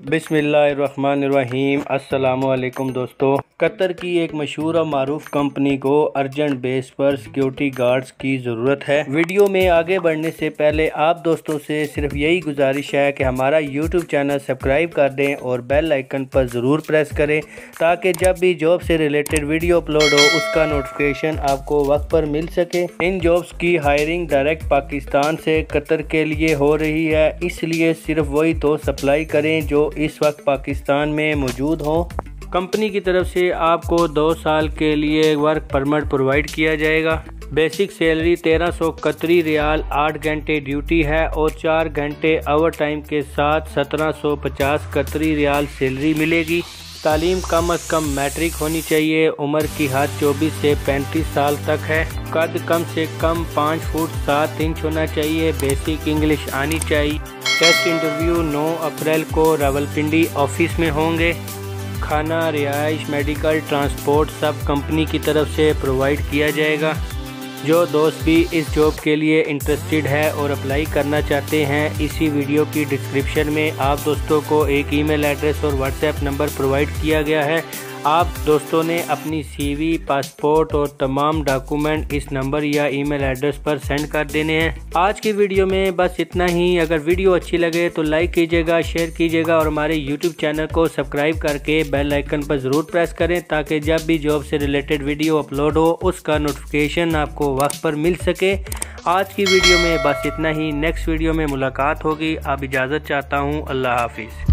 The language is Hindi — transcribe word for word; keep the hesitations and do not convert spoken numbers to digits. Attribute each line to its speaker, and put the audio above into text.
Speaker 1: बिस्मिल्लाहिर्रहमानिर्रहीम। अस्सलामुअलैकुम दोस्तों, कतर की एक मशहूर और मारूफ कंपनी को अर्जेंट बेस पर सिक्योरिटी गार्ड्स की ज़रूरत है। वीडियो में आगे बढ़ने से पहले आप दोस्तों से सिर्फ यही गुजारिश है कि हमारा यूट्यूब चैनल सब्सक्राइब कर दें और बेल आइकन पर ज़रूर प्रेस करें ताकि जब भी जॉब से रिलेटेड वीडियो अपलोड हो उसका नोटिफिकेशन आपको वक्त पर मिल सके। इन जॉब्स की हायरिंग डायरेक्ट पाकिस्तान से कतर के लिए हो रही है, इसलिए सिर्फ वही तो सप्लाई करें जो इस वक्त पाकिस्तान में मौजूद हो। कंपनी की तरफ से आपको दो साल के लिए वर्क परमिट प्रोवाइड किया जाएगा। बेसिक सैलरी तेरह सौ कतरी रियाल, आठ घंटे ड्यूटी है और चार घंटे ओवर टाइम के साथ सत्रह सौ पचास कतरी रियाल सैलरी मिलेगी। तालीम कम अज़ कम मैट्रिक होनी चाहिए। उम्र की हद चौबीस से पैंतीस साल तक है। कद कम से कम पाँच फुट सात इंच होना चाहिए। बेसिक इंग्लिश आनी चाहिए। टेस्ट इंटरव्यू नौ अप्रैल को रावलपिंडी ऑफिस में होंगे। खाना, रिहाइश, मेडिकल, ट्रांसपोर्ट सब कंपनी की तरफ से प्रोवाइड किया जाएगा। जो दोस्त भी इस जॉब के लिए इंटरेस्टेड है और अप्लाई करना चाहते हैं, इसी वीडियो की डिस्क्रिप्शन में आप दोस्तों को एक ईमेल एड्रेस और व्हाट्सएप नंबर प्रोवाइड किया गया है। आप दोस्तों ने अपनी सीवी, पासपोर्ट और तमाम डॉक्यूमेंट इस नंबर या ईमेल एड्रेस पर सेंड कर देने हैं। आज की वीडियो में बस इतना ही। अगर वीडियो अच्छी लगे तो लाइक कीजिएगा, शेयर कीजिएगा और हमारे यूट्यूब चैनल को सब्सक्राइब करके बेल आइकन पर ज़रूर प्रेस करें ताकि जब भी जॉब से रिलेटेड वीडियो अपलोड हो उसका नोटिफिकेशन आपको वक्त पर मिल सके। आज की वीडियो में बस इतना ही। नेक्स्ट वीडियो में मुलाकात होगी। अब इजाज़त चाहता हूँ। अल्लाह हाफिज़।